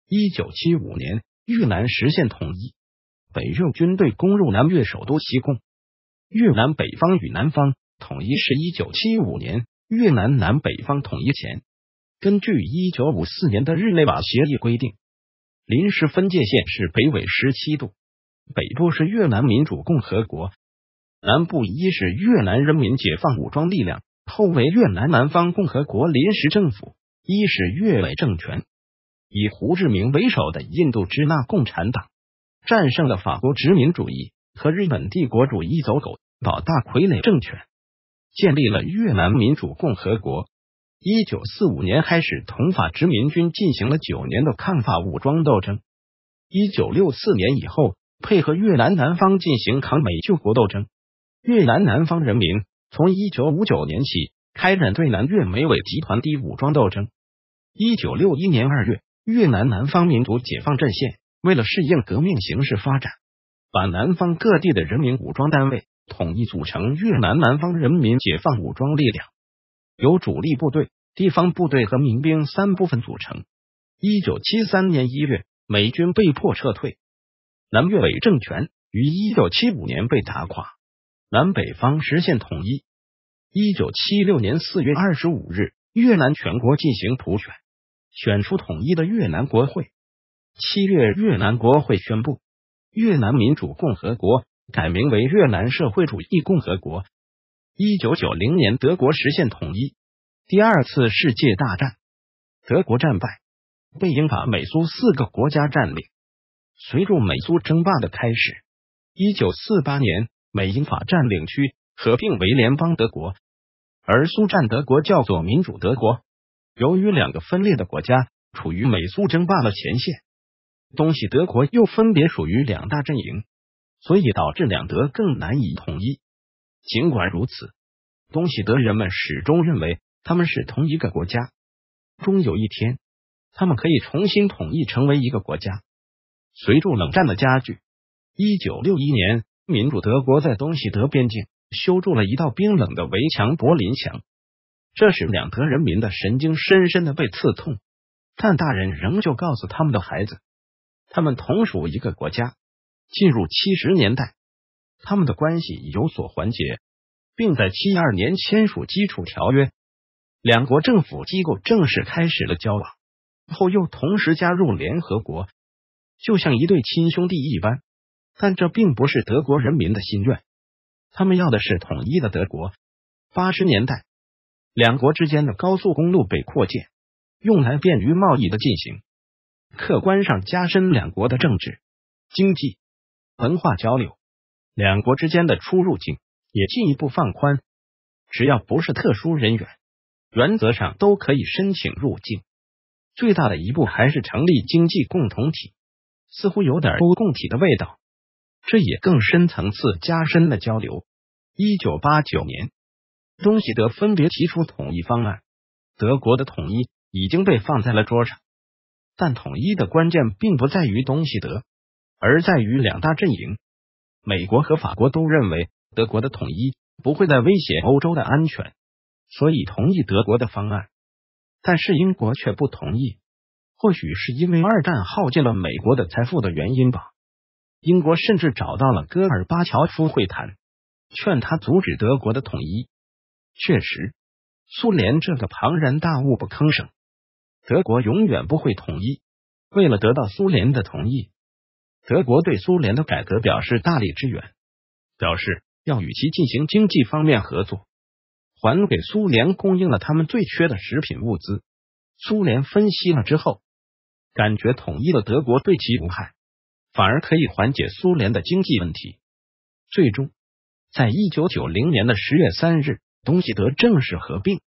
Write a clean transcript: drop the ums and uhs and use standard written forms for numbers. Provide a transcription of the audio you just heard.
1975年，越南实现统一，北越军队攻入南越首都西贡。越南北方与南方统一是1975年越南南北方统一前。根据1954年的日内瓦协议规定，临时分界线是北纬17度，北部是越南民主共和国，南部一是越南人民解放武装力量，后为越南南方共和国临时政府，一是越伪政权。以胡志明为首的印度支那共产党战胜了法国殖民主义和日本帝国主义走狗老大傀儡政权，建立了越南民主共和国。1945年开始同法殖民军进行了9年的抗法武装斗争。1964年以后，配合越南南方进行抗美救国斗争。越南南方人民从1959年起开展对南越美伪集团的武装斗争。1961年2月，越南南方民族解放阵线为了适应革命形势发展，把南方各地的人民武装单位统一组成越南南方人民解放武装力量，由主力部队、地方部队和民兵3部分组成。1973年1月，美军被迫撤退，南越伪政权于1975年被打垮，南北方实现统一。1976年4月25日，越南全国进行普选，选出统一的越南国会。7月，越南国会宣布越南民主共和国改名为越南社会主义共和国。1990年，德国实现统一。第二次世界大战，德国战败，被英法美苏4个国家占领。随着美苏争霸的开始，1948年，美英法占领区合并为联邦德国，而苏战德国叫做民主德国。由于2个分裂的国家处于美苏争霸的前线，东西德国又分别属于2大阵营，所以导致两德更难以统一。尽管如此，东西德人们始终认为他们是同一个国家，终有一天他们可以重新统一成为一个国家。随着冷战的加剧，1961年，民主德国在东西德边境修筑了一道冰冷的围墙——柏林墙，这使两德人民的神经深深的被刺痛，但大人仍旧告诉他们的孩子，他们同属一个国家。进入70年代，他们的关系有所缓解，并在72年签署基础条约，两国政府机构正式开始了交往，后又同时加入联合国，就像一对亲兄弟一般。但这并不是德国人民的心愿，他们要的是统一的德国。80年代，两国之间的高速公路被扩建，用来便于贸易的进行，客观上加深两国的政治、经济、文化交流，两国之间的出入境也进一步放宽，只要不是特殊人员，原则上都可以申请入境。最大的一步还是成立经济共同体，似乎有点欧共体的味道，这也更深层次加深了交流。1989年，东西德分别提出统一方案，德国的统一已经被放在了桌上，但统一的关键并不在于东西德，而在于两大阵营。美国和法国都认为德国的统一不会再威胁欧洲的安全，所以同意德国的方案。但是英国却不同意，或许是因为2战耗尽了美国的财富的原因吧。英国甚至找到了戈尔巴乔夫会谈，劝他阻止德国的统一。确实，苏联这个庞然大物不吭声，德国永远不会统一。为了得到苏联的同意，德国对苏联的改革表示大力支援，表示要与其进行经济方面合作，还给苏联供应了他们最缺的食品物资。苏联分析了之后，感觉统一的德国对其无害，反而可以缓解苏联的经济问题。最终，在1990年的10月3日，东西德正式合并。